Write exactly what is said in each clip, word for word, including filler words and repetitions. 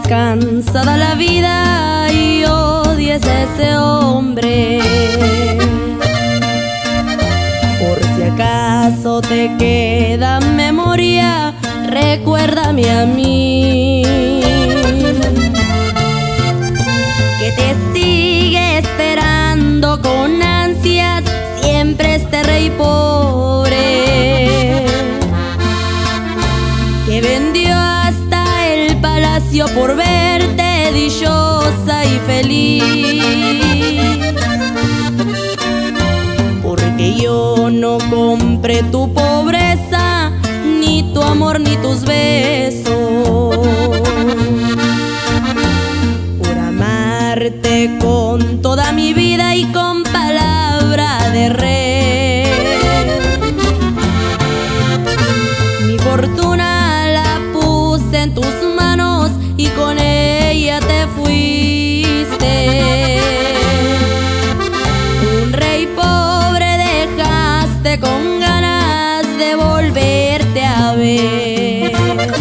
cansada la vida y odies a ese hombre. Por si acaso te queda memoria, recuérdame a mí, que te sigue esperando con ansias siempre este rey pobre, que vendió hasta el palacio por verte dichosa y feliz. Porque yo no compré tu pobreza, ni tu amor, ni tus besos. Por amarte con toda mi vida y con palabra de rey. Mi fortuna la puse en tus manos y con ella te fuiste. Un rey pobre dejaste con ganas de volverte a ver.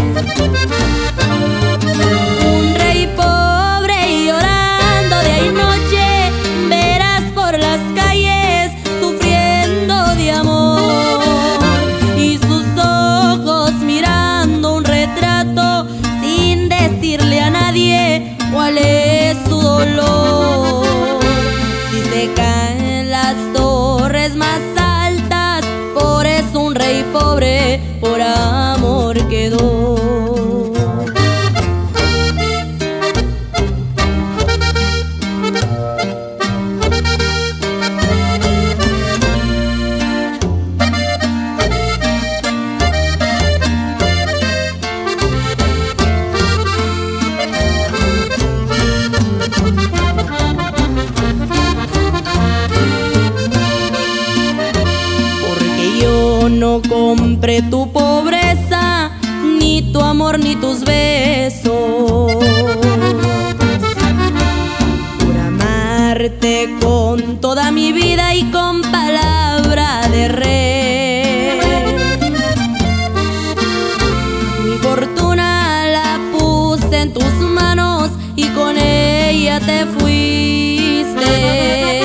Un rey pobre llorando día y noche, verás por las calles sufriendo de amor, y sus ojos mirando un retrato sin decirle a nadie cuál es su dolor. Si se caen las torres más altas, por eso un rey pobre por amor quedó. No compré tu pobreza, ni tu amor, ni tus besos. Por amarte con toda mi vida y con palabra de rey. Mi fortuna la puse en tus manos y con ella te fuiste.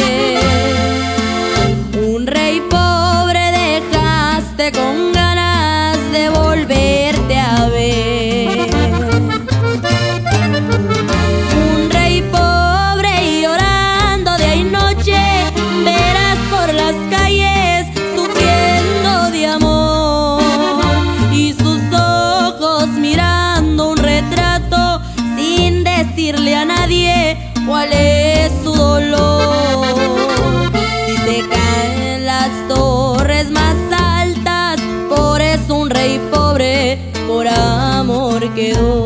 Un rey pobre dejaste con ganas de volverte a ver. Un rey pobre llorando día y noche, verás por las calles sufriendo de amor, y sus ojos mirando un retrato sin decirle a nadie cuál es su dolor. Si se caen las torres más altas, por eso un rey pobre por amor quedó.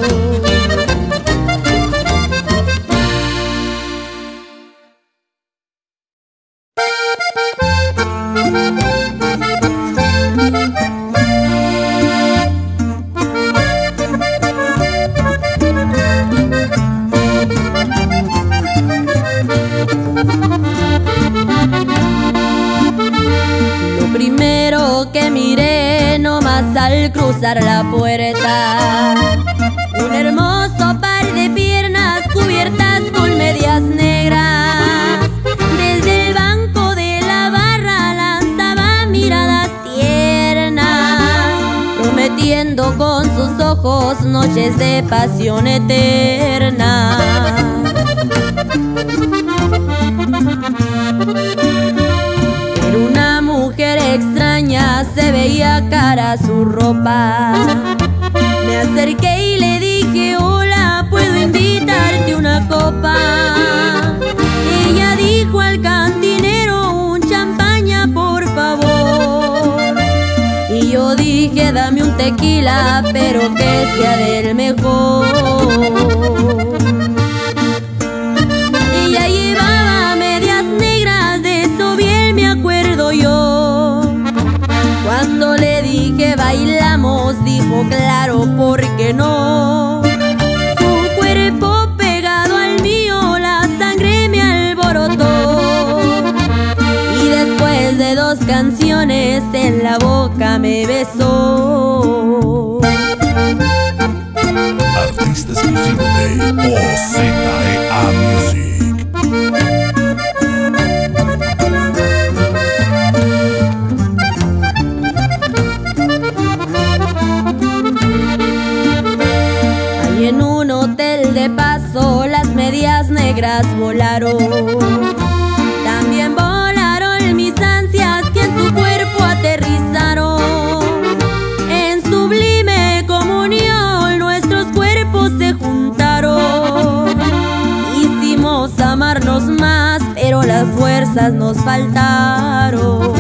Que miré nomás al cruzar la puerta, un hermoso par de piernas cubiertas con medias negras. Desde el banco de la barra lanzaba miradas tiernas, prometiendo con sus ojos noches de pasión eterna. Era una mujer extraña, se veía cara su ropa. Me acerqué y le dije: hola, ¿puedo invitarte una copa? Ella dijo al cantinero: un champaña, por favor. Y yo dije: dame un tequila, pero que sea del mejor. Ella llevaba medias negras, de eso bien me acuerdo yo. Cuando le dije bailamos, dijo claro, ¿por qué no? Su cuerpo pegado al mío, la sangre me alborotó. Y después de dos canciones en la boca me besó. Artista exclusivo. O Z E A Music. Ahí en un hotel de paso las medias negras volaron. También volaron mis ansias que en su cuerpo aterrizaron. En sublime comunión nuestros cuerpos se juntaron. Quisimos amarnos más, pero las fuerzas nos faltaron.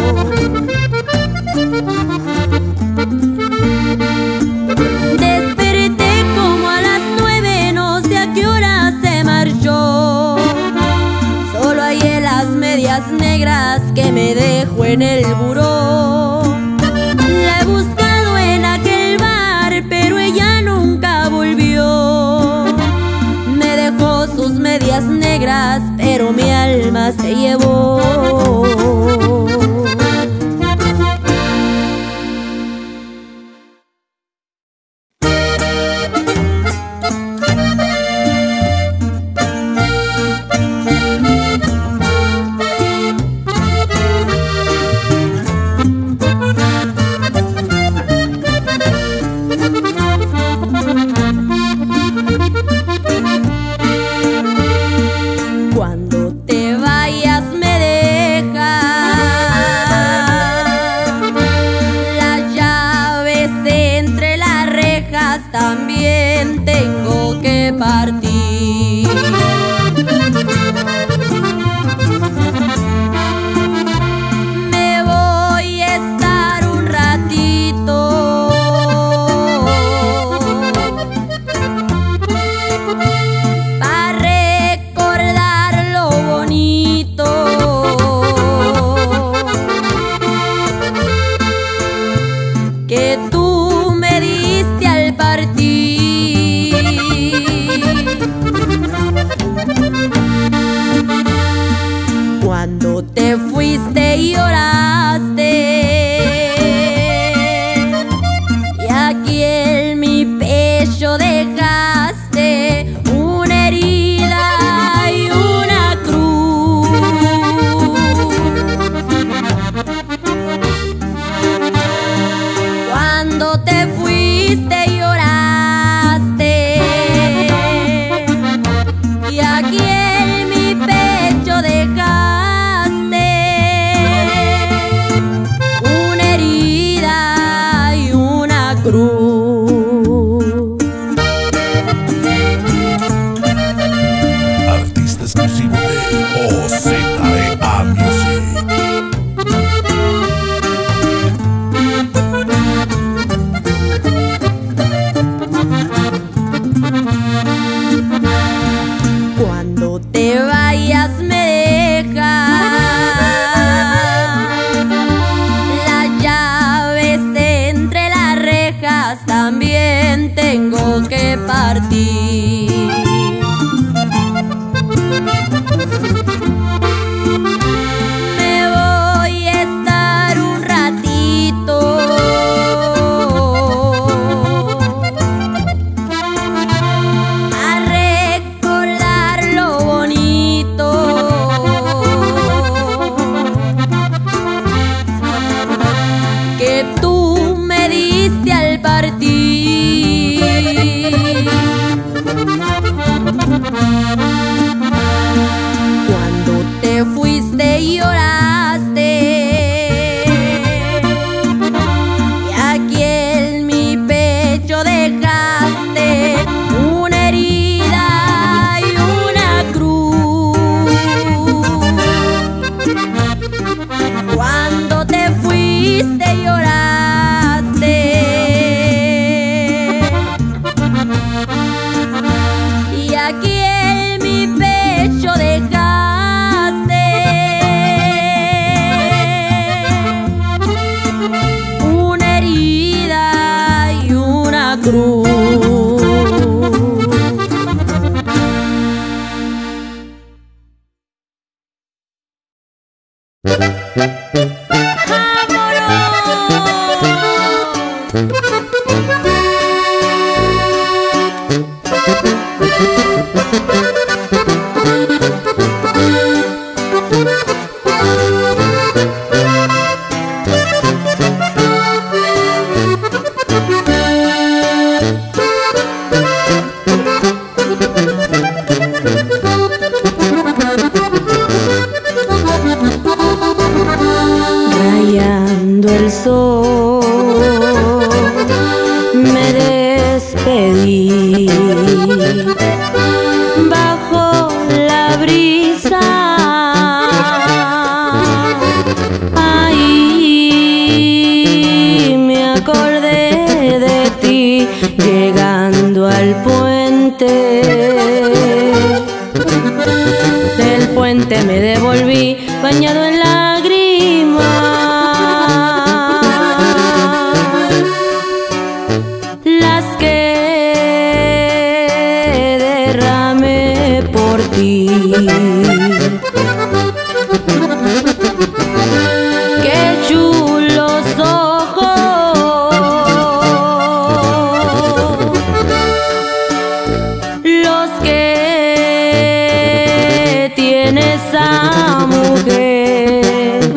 Desperté como a las nueve, no sé a qué hora se marchó. Solo hallé las medias negras que me dejó en el buró. La he buscado en aquel bar, pero ella nunca volvió. Me dejó sus medias negras, pero mi alma se llevó. Cuando te vayas me dejas las llaves entre las rejas, también tengo que partir. Me voy a estar un ratito para recordar lo bonito que tú me diste al partir. Cuando te fuiste y lloraste, y aquí en mi pecho dejaste una herida y una cruz. Cuando te fuiste y lloraste, y aquí en mi pecho dejaste una herida y una cruz. Artista exclusivo de O Z E A Music. Cuando te vayas me dejas las llaves entre las rejas, también tengo que partir. Me voy a estar un ratito a recordar lo bonito que tú me diste al partir. Cuando te fuiste y lloraste, y aquí en mi pecho dejaste una herida y una cruz. Cuando te fuiste y lloraste, y aquí en mi pecho dejaste una herida y una cruz. ¡Vámonos! me devolví bañado en lágrimas, las que derramé por ti. Qué chulos ojos los que tiene esa mujer,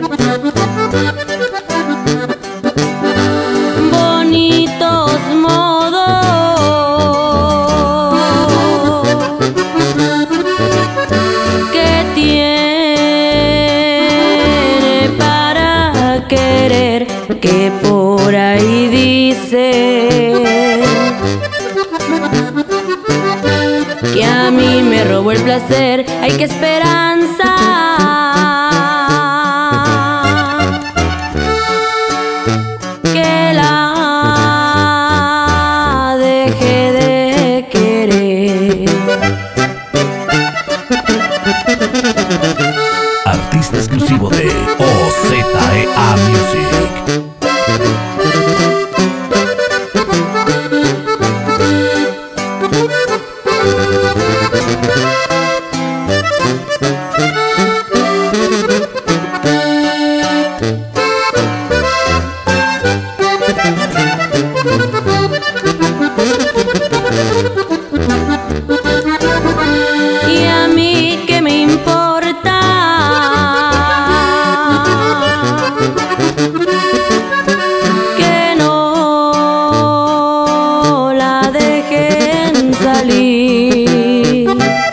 bonitos modos que tiene para querer, que por ahí dice que a mí me robó el placer. Ay, qué esperanza que la deje de querer. Artista exclusivo de O Z E A Music. Y a mí qué me importa que no la dejen salir.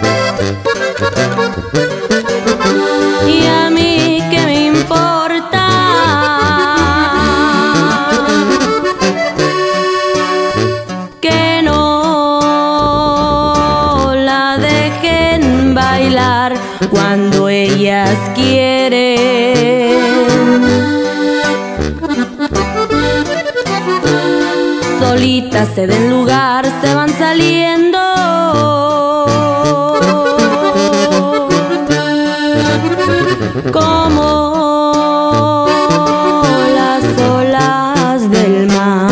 Y a mí qué me importa que no la dejen bailar cuando ellas quieren. Solitas se den lugar, se van saliendo. Como las olas del mar.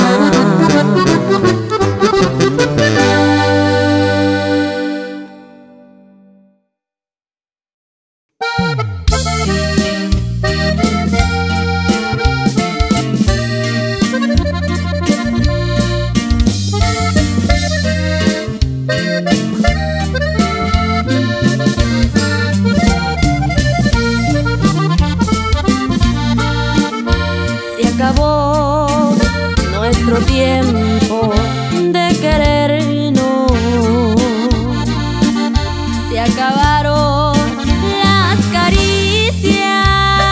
Se acabó nuestro tiempo de querernos, se acabaron las caricias.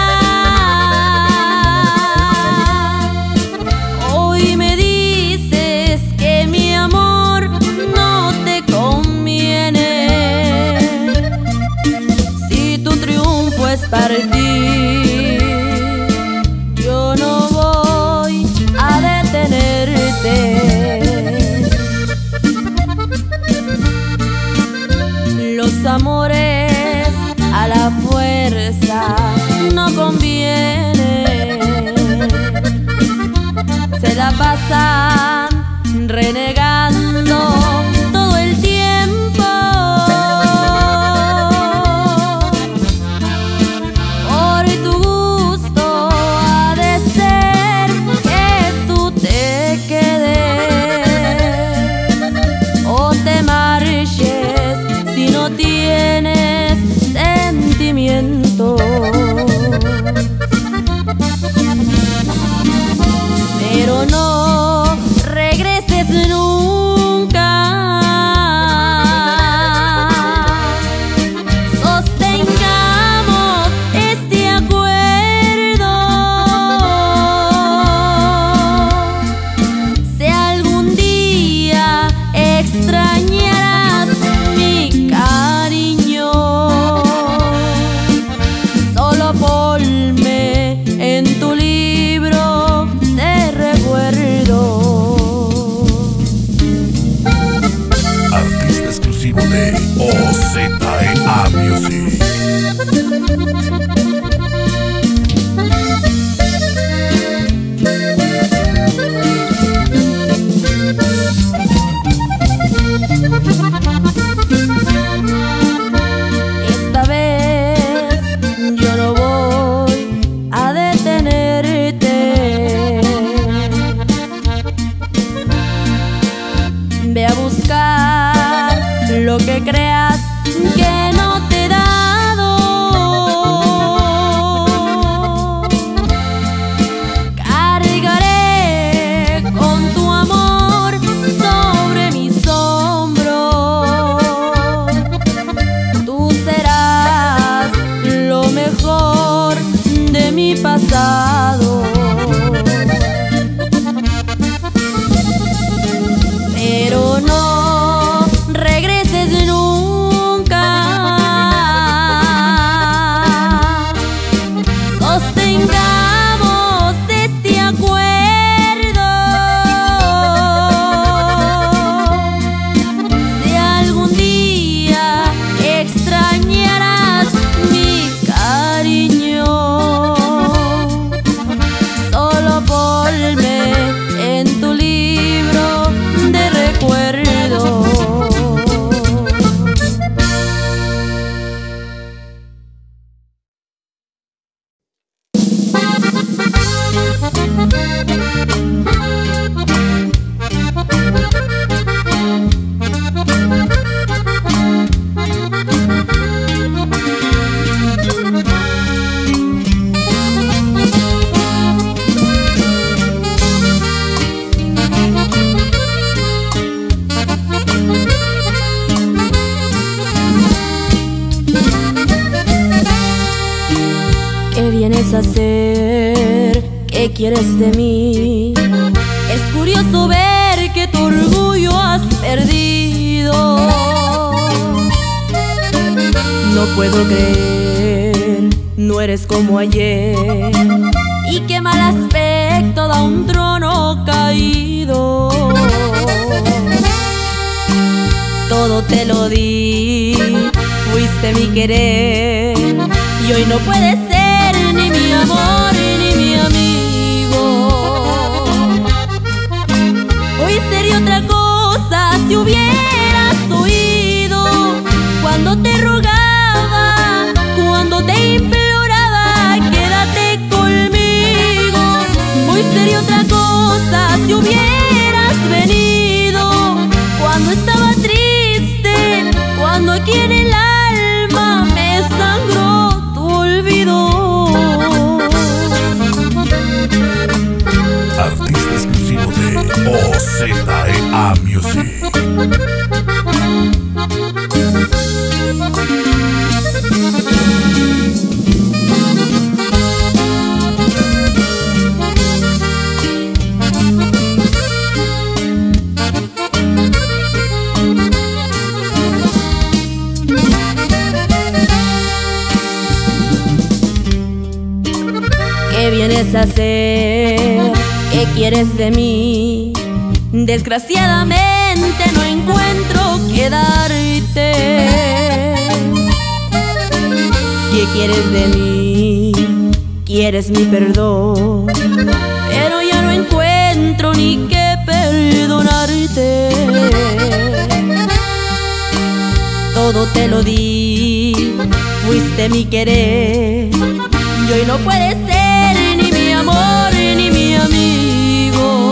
Hoy me dices que mi amor no te conviene. Si tu triunfo es partir, yo no voy a detenerte. Los amores a la fuerza no convienen. Se la pasan renegando todo el tiempo. Por tu gusto ha de ser que tú te quedes o te marches si no tienes sentimiento. Pero no mi pasado. Pero no regreses nunca. Sostengamos este acuerdo. Si algún día extrañarás mi cariño, solo ponme en tu libro de recuerdos. ¿Qué vienes a hacer? ¿Qué quieres de mí? Es curioso ver que tu orgullo has perdido. No puedo creer, no eres como ayer. Y qué mal aspecto da un trono caído. Todo te lo di, fuiste mi querer, y hoy no puedes ser ni mi amor ni mi amigo. Hoy sería otra cosa si hubieras oído cuando te rogaba, cuando te imploraba, quédate conmigo. Hoy sería otra cosa si hubieras venido cuando estaba triste, cuando aquí en el alma me sangró tu olvido. Artista exclusivo de O Z E A Music. ¿Qué vienes a hacer? ¿Qué quieres de mí? Desgraciadamente no encuentro qué darte. ¿Qué quieres de mí? ¿Quieres mi perdón? Pero ya no encuentro ni qué perdonarte. Todo te lo di, fuiste mi querer, y hoy no puedes ser ni mi amor ni mi amigo.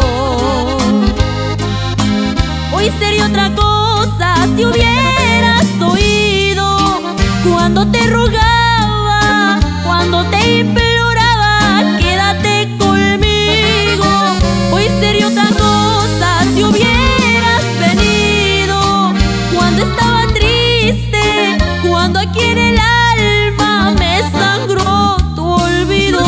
Hoy sería otra cosa si hubieras oído cuando te rogaba, cuando te imploraba, quédate conmigo. Hoy sería otra cosa si hubieras venido cuando estaba triste, cuando aquí en el alma me sangró tu olvido.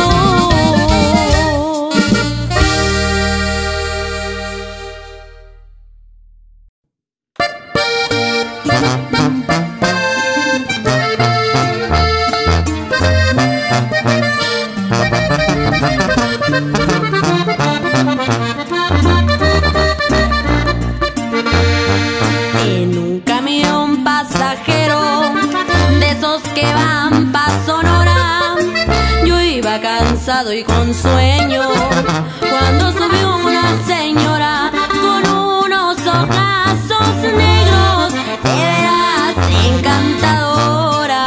En un camión pasajero de esos que van pa' Sonora, yo iba cansado y con sueño cuando subió una señora con unos ojazos negros, de veras encantadora.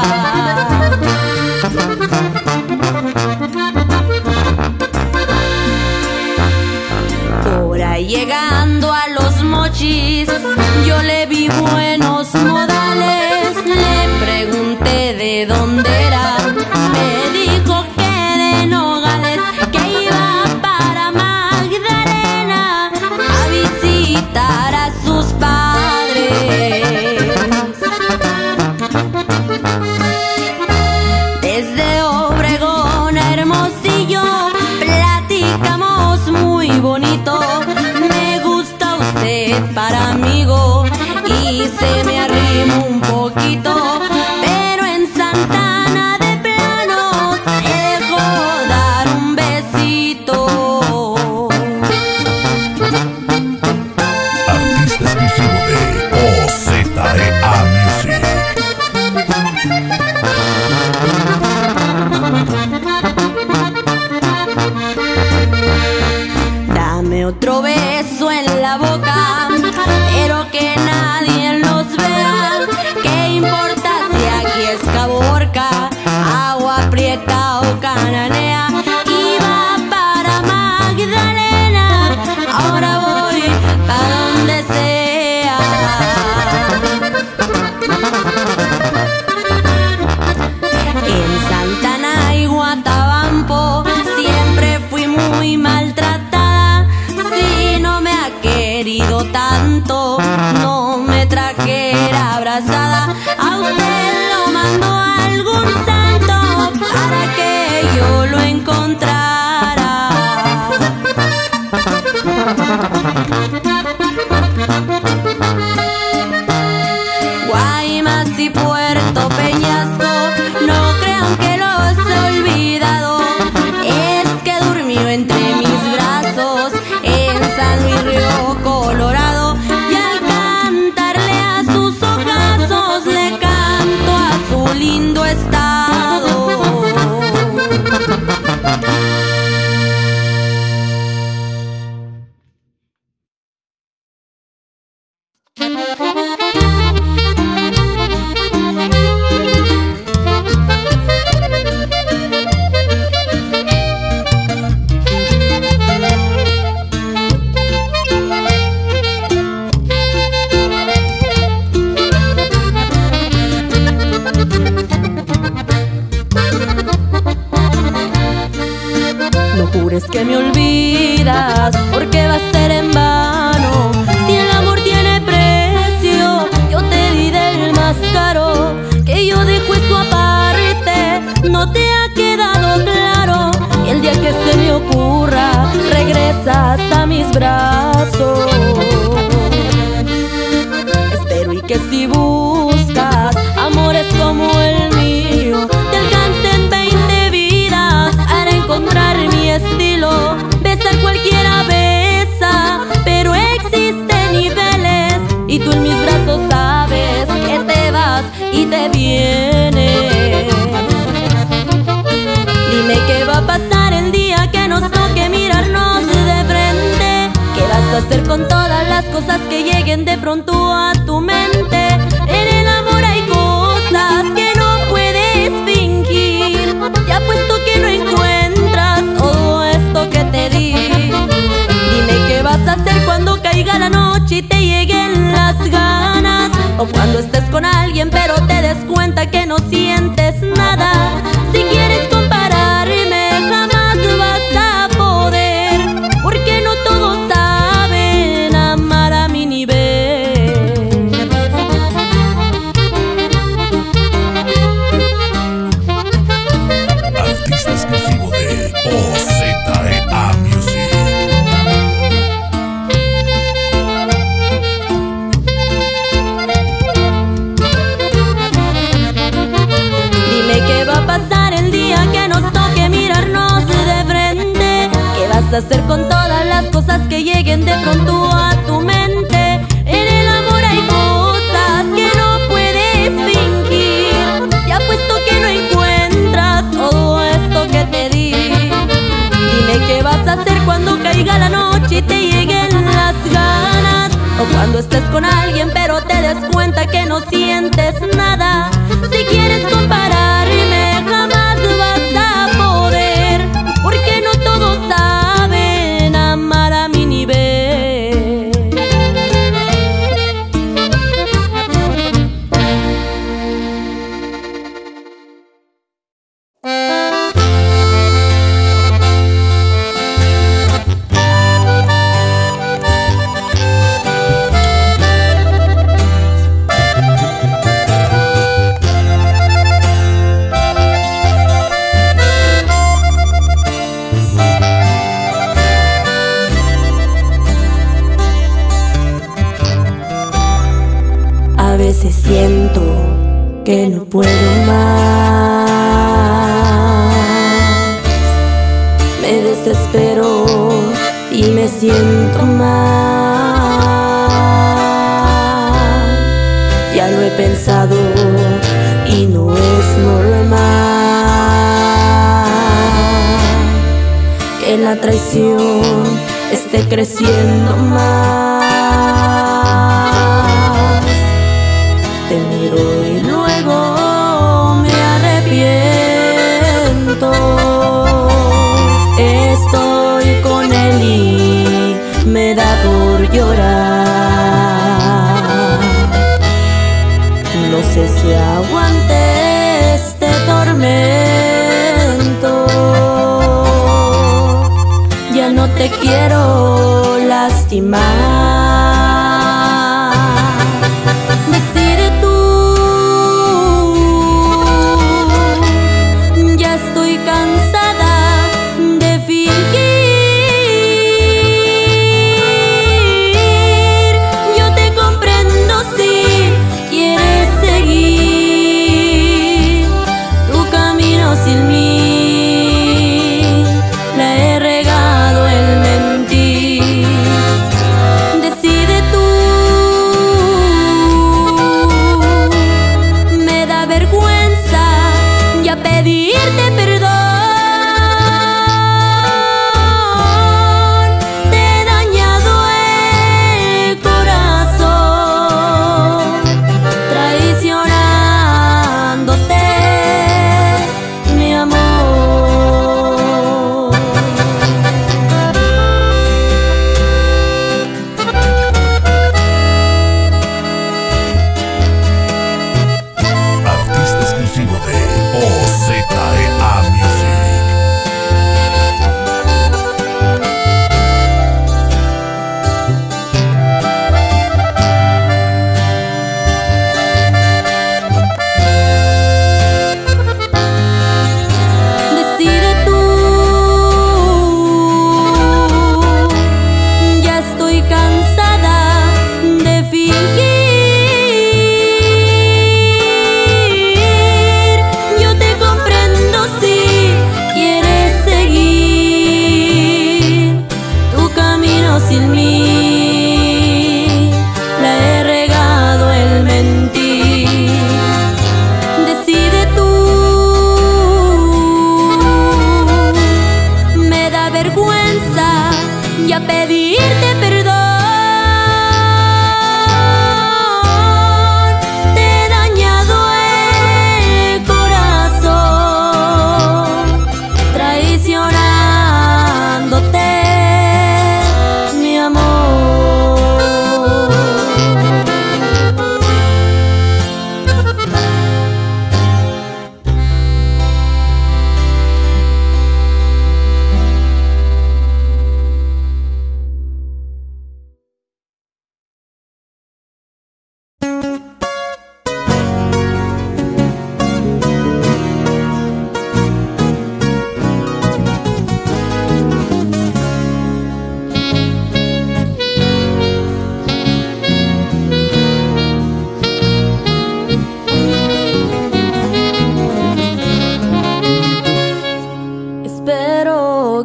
Por ahí llegando a Los Mochis, yo le vi buenos modales, le pregunté de dónde era, me dijo que de Nogales, que iba para Magdalena a visitar a sus padres. Desde Obregón a Hermosillo encontrara. Guaymas y Puerto Peñasco, no crean que los he olvidado. Es que durmió entre mis brazos en San Luis Río Colorado. Y al cantarle a sus ojazos le canto a su lindo estado. No jures que me olvidas, porque va a ser en vano. Si el amor tiene precio, yo te di del más caro. Que yo dejo eso aparte, no te ha quedado claro. Y el día que se me ocurra, regresas a mis brazos. Espero y que si buscas amores como el mío, te alcancen veinte vidas para encontrar mi estilo. Besar cualquiera besa, pero existen niveles. Y tú en mis brazos sabes que te vas y te vienes. Dime qué va a pasar el día que nos toque mirarnos de frente. ¿Qué vas a hacer con todas las cosas que lleguen de pronto a tu mente? En el amor hay cosas que no puedes fingir. Ya puesto que no encuentras todo esto que te di. Dime qué vas a hacer cuando caiga la noche y te lleguen las ganas. O cuando estés con alguien pero te des cuenta que no sientes nada. Si quieres compararme jamás vas a poder, porque no todos saben amar a mi nivel. Artista exclusivo de O Z E A Music. Dime qué va a pasar el día que nos toque mirarnos de frente. ¿Qué vas a hacer con todas las cosas que lleguen de pronto a tu mente? En el amor hay cosas que no puedes fingir. Ya puesto que no encuentras todo esto que te di. Dime qué vas a hacer cuando caiga la noche y te lleguen las ganas. O cuando estés con alguien pero te des cuenta que no sientes nada. Si quieres compararme jamás vas a poder, porque no todos saben amar a mi nivel. A veces siento que no puedo más. Me desespero y me siento mal. Ya lo he pensado y no es normal que la traición esté creciendo más. Te miro y luego me arrepiento. Estoy con él y me da por llorar. No sé si aguante este tormento. Ya no te quiero lastimar.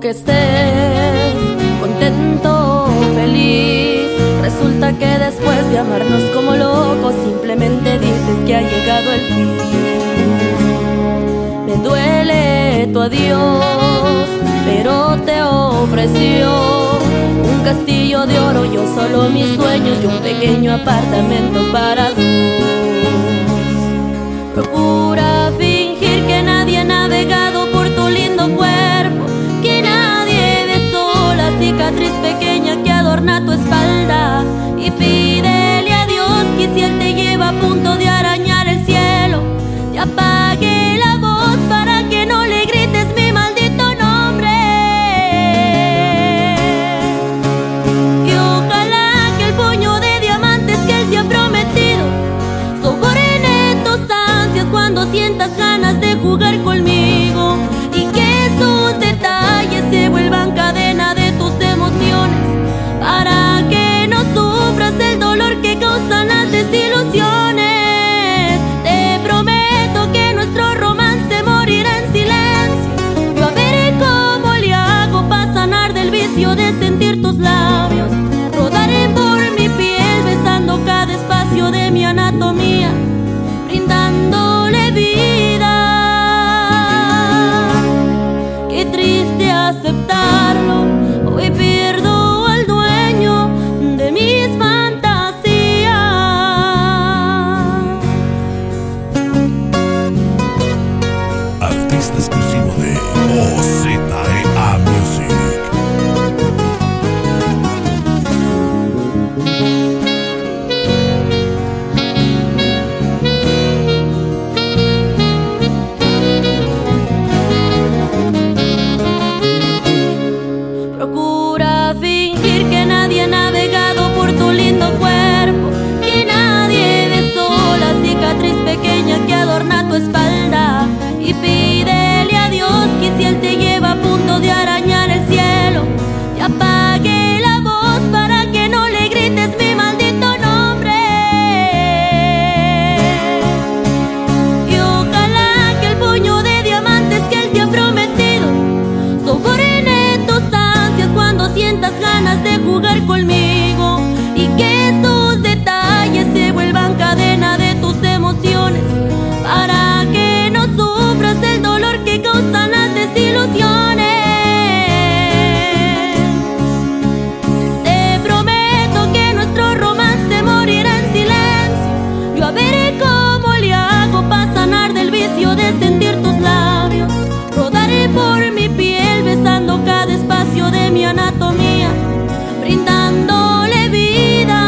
que estés contento, feliz. Resulta que después de amarnos como locos, simplemente dices que ha llegado el fin. Me duele tu adiós, pero te ofreció un castillo de oro, yo solo mis sueños y un pequeño apartamento para dos. Procura fingir que nadie ha navegado por tu lindo cuerpo, que nadie besó la cicatriz pequeña que adorna tu espalda, y pídele a Dios que si Él te lleva a punto de arañar el cielo, te apague la voz para que no le grites mi maldito nombre. Y ojalá que el puño de diamantes que Él te ha prometido soborne tus ansias cuando sientas ganas de jugar conmigo, y que sus detalles se vuelvan cadena de tus emociones para que no sufras el dolor que causan las desilusiones. Te prometo que nuestro romance morirá en silencio. Yo veré cómo le hago para sanar del vicio de sentir tus labios. Rodaré por mi piel besando cada espacio de mi anatomía, brindándole vida. Qué triste aceptarlo, hoy pierdo al dueño de mis fantasías. Artista exclusivo de O Z E A Music. Procura fingir que nadie ha navegado por tu lindo cuerpo, que nadie besó la cicatriz pequeña que adorna tu espalda, y pídele a Dios que si Él te lleva a punto de arañar el cielo, te apague la voz para que no le grites mi maldito nombre. Y ojalá que el puño de diamantes que Él te ha prometido soborne tus ansias cuando sientas ganas de jugar conmigo, y que sus detalles se vuelvan cadena de tus emociones para que no sufras el dolor que causan las desilusiones. Te prometo que nuestro romance morirá en silencio. Yo veré cómo le hago para sanar del vicio de sentir tus labios. Rodaré por mi piel besando cada espacio de mi anatomía, brindándole vida.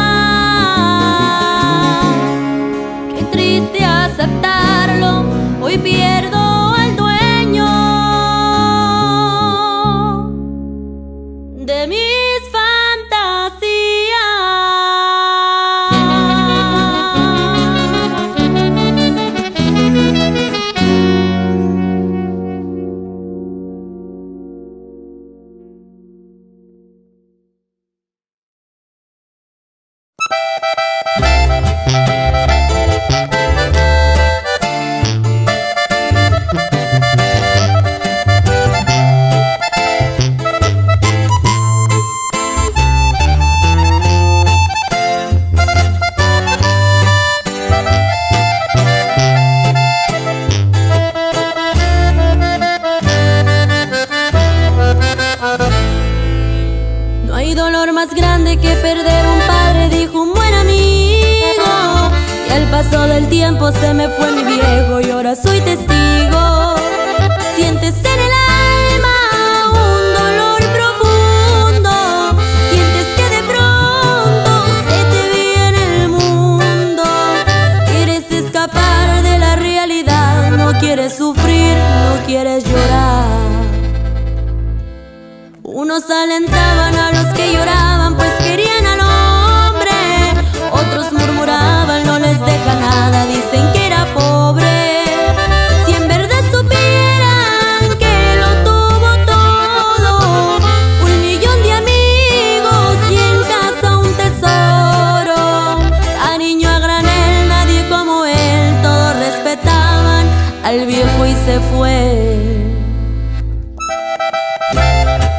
Qué triste aceptarlo, hoy pierdo al dueño de mis fantasías. No hay dolor más grande que perder un padre, dijo un buen amigo. Y al paso del tiempo se me fue mi viejo y ahora soy testigo. Sientes en el alma un dolor profundo, sientes que de pronto se te viene el mundo. Quieres escapar de la realidad, no quieres sufrir, no quieres llorar. Unos alentaban a los que lloraban, pues querían al hombre. Otros murmuraban, no les deja nada, dicen que era pobre. Si en verdad supieran que lo tuvo todo, un millón de amigos y en casa un tesoro. A niño a granel, nadie como él, todos respetaban al viejo y se fue.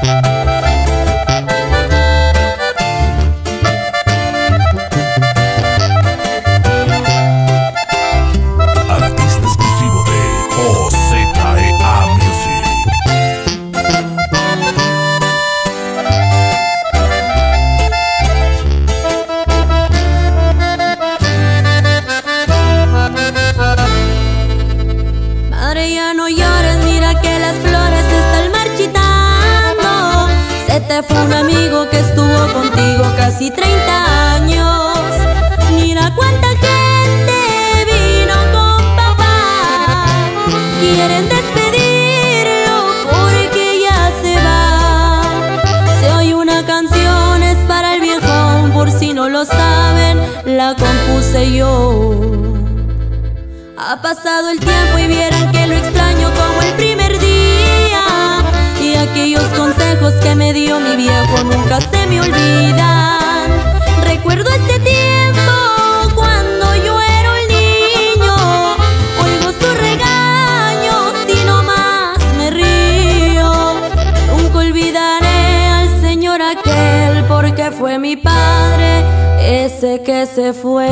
Padre, ya no llores, mira que las flores están marchitando. Se te fue un amigo que estuvo contigo casi treinta años. Mira cuánta gente vino con papá. Quieren despedirlo porque ya se va. Se oye una canción, es para el viejón, por si no lo saben, la compuse yo. Ha pasado el tiempo y vieran que lo extraño como el primer día. Y aquellos consejos que me dio mi viejo nunca se me olvidan. Recuerdo ese tiempo cuando yo era un niño. Oigo sus regaños y no más me río. Nunca olvidaré al señor aquel, porque fue mi padre ese que se fue.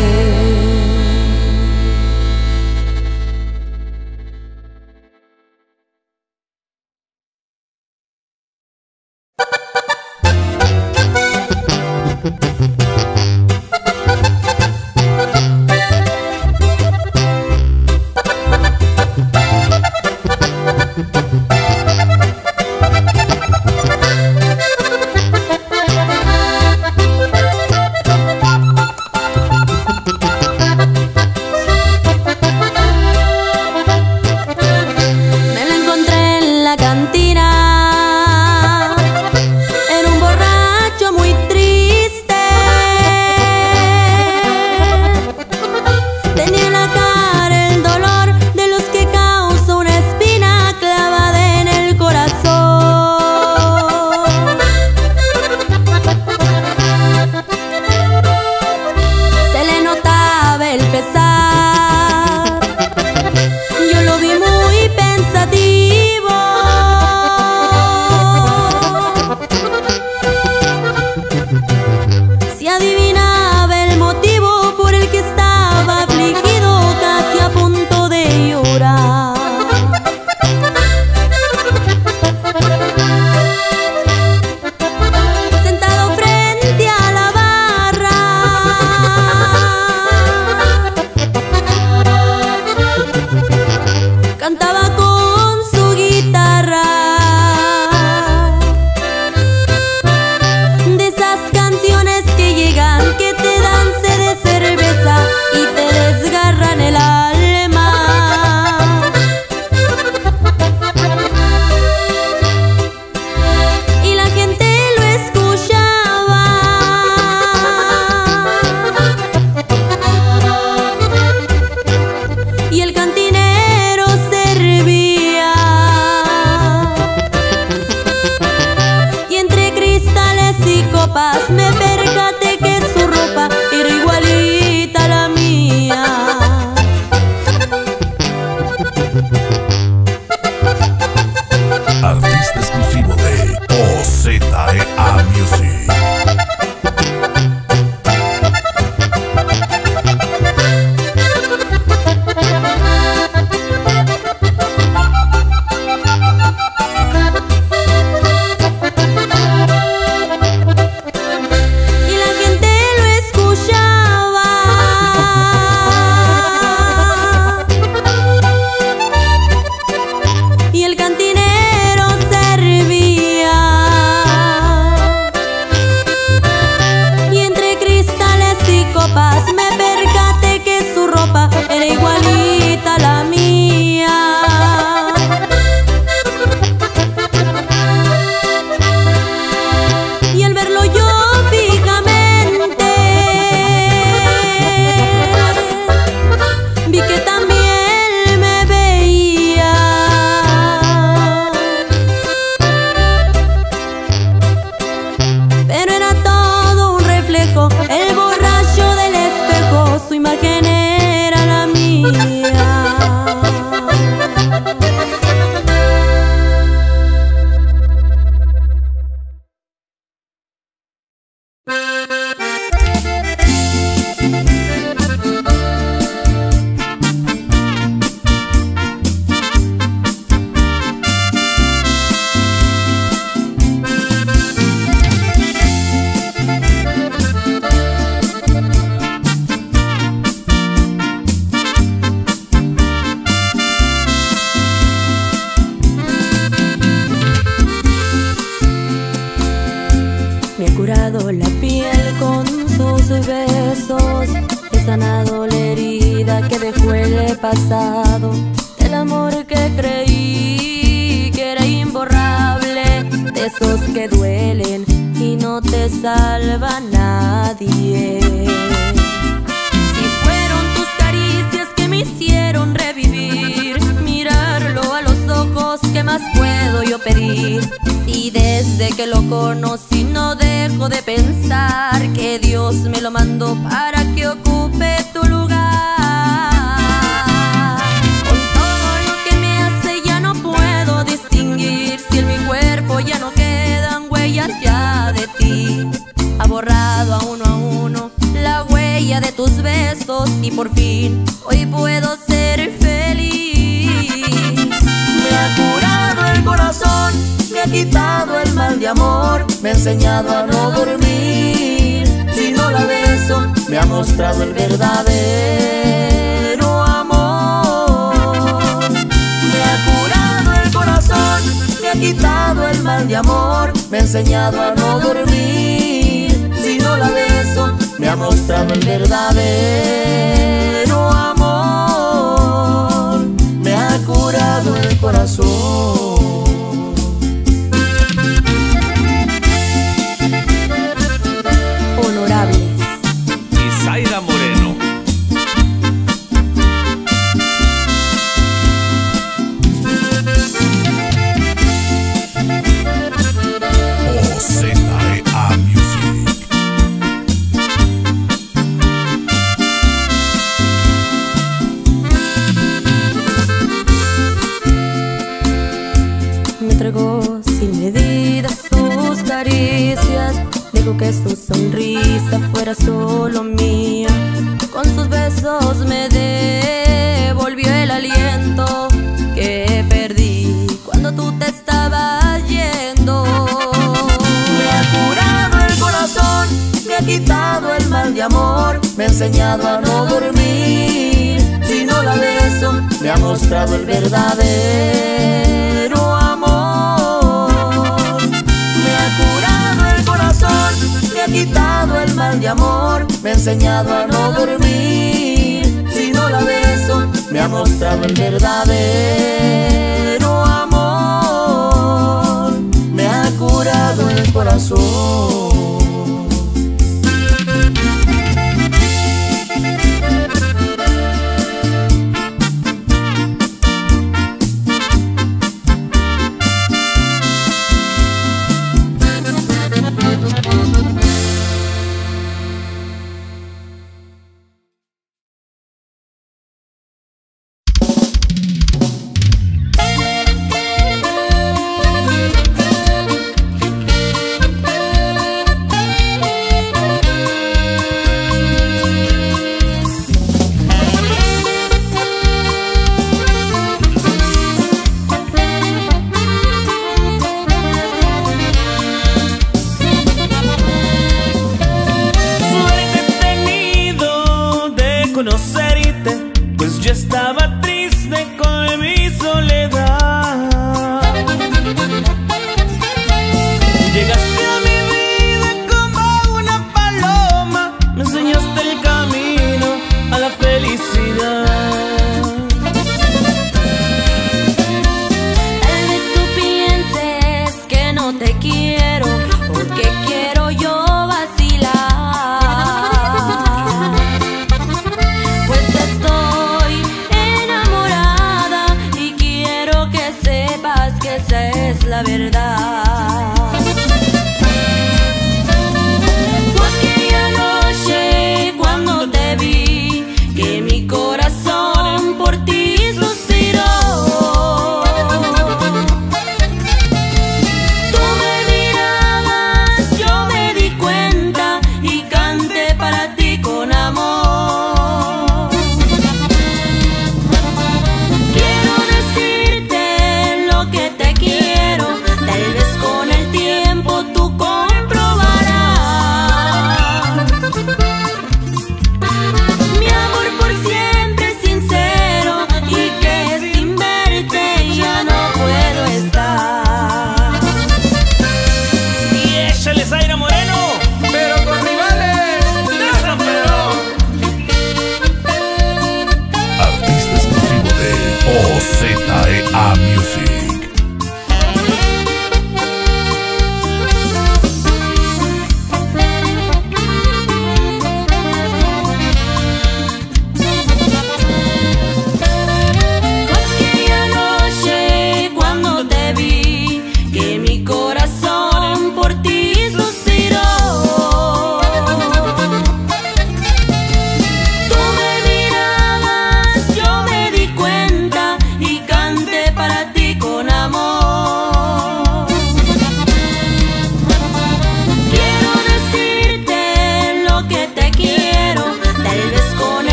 Me percaté que su ropa era igualita a la mía. Artista exclusivo de O Z E A Music. pasado, el amor que creí que era imborrable, de esos que duelen y no te salva nadie. Si fueron tus caricias que me hicieron revivir, mirarlo a los ojos, ¿qué más puedo yo pedir? Si desde que lo conocí no dejo de pensar que Dios me lo mandó para que ocupe tu lugar. Con todo lo que me hace ya no puedo distinguir si en mi cuerpo ya no quedan huellas ya de ti. Ha borrado a uno a uno la huella de tus besos y por fin hoy puedo ser feliz. Me ha curado el corazón, me ha quitado el mal de amor, me ha enseñado a no dormir si no la beso, me ha mostrado el verdadero amor. Me ha curado el corazón, me ha quitado el mal de amor, me ha enseñado a no dormir si no la beso, me ha mostrado el verdadero amor. Me ha curado el corazón. Honorables. Isaida Moreno. O Z E A Music. Me entregó sin medida sus caricias, dejó que su sonrisa fuera solo mía. Con sus besos me devolvió el aliento que perdí cuando tú te estabas yendo. Me ha curado el corazón, me ha quitado el mal de amor, me ha enseñado a no dormir si no la beso, me ha mostrado el verdadero amor. Me ha curado el corazón, me ha quitado el mal de amor, me ha enseñado a no dormir si no la beso, me ha mostrado el verdadero amor. Me ha curado el corazón.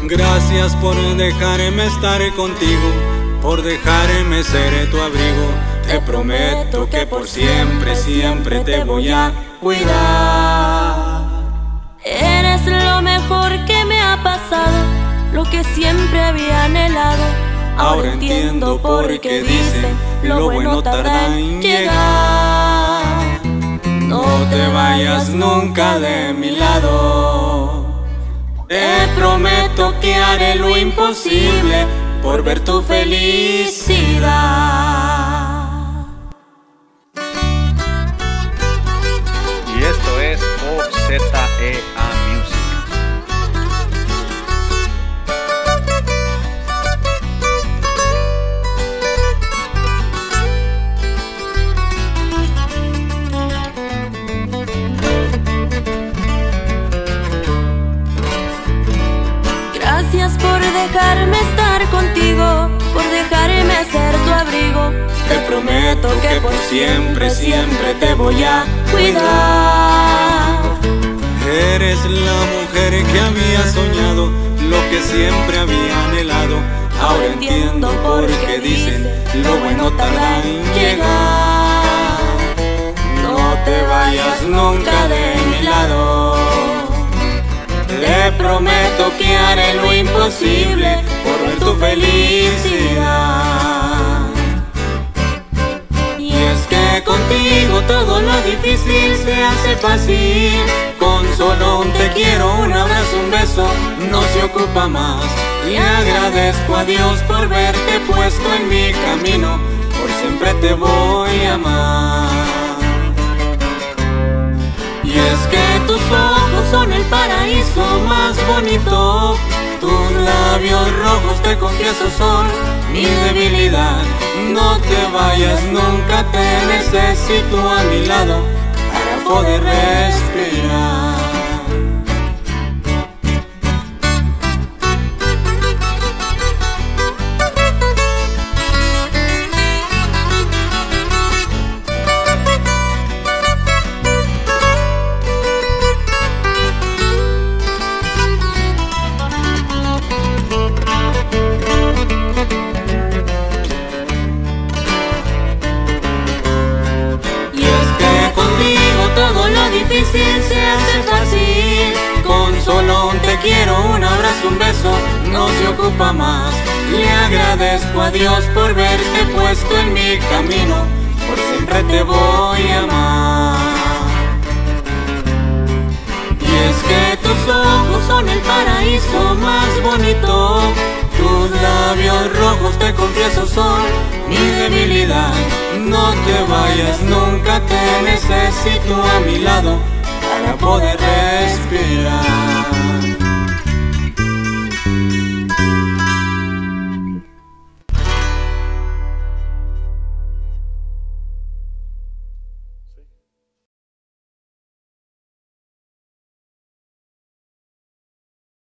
Gracias por dejarme estar contigo, por dejarme ser tu abrigo. Te prometo que por siempre, siempre te voy a cuidar. Eres lo mejor que me ha pasado, lo que siempre había anhelado. Ahora entiendo por qué dicen lo bueno tarda en llegar. No te vayas nunca de mi lado. Te prometo que haré lo imposible por ver tu felicidad. Y esto es O Z E A Music. Gracias por dejarme estar contigo, por dejarme ser tu abrigo. Te prometo que por siempre, siempre te voy a cuidar. Eres la mujer que había soñado, lo que siempre había anhelado. Ahora entiendo por qué dicen lo bueno tarda en llegar. No te vayas nunca de mi lado. Te prometo que haré lo imposible por ver tu felicidad. Y es que contigo todo lo difícil se hace fácil. Con solo un te quiero, un abrazo, un beso, no se ocupa más. Y agradezco a Dios por verte puesto en mi camino. Por siempre te voy a amar. Y es que tus ojos son el paraíso más bonito. Tus labios rojos, te confieso, son mi debilidad. No te vayas nunca, te necesito a mi lado para poder respirar. Difícil se hace fácil. Con solo un te quiero, un abrazo, un beso, no se ocupa más. Le agradezco a Dios por verte puesto en mi camino. Por siempre te voy a amar. Y es que tus ojos son el paraíso más bonito. Tus labios rojos, te confieso, son mi debilidad. No te vayas nunca, te necesito a mi lado para poder respirar.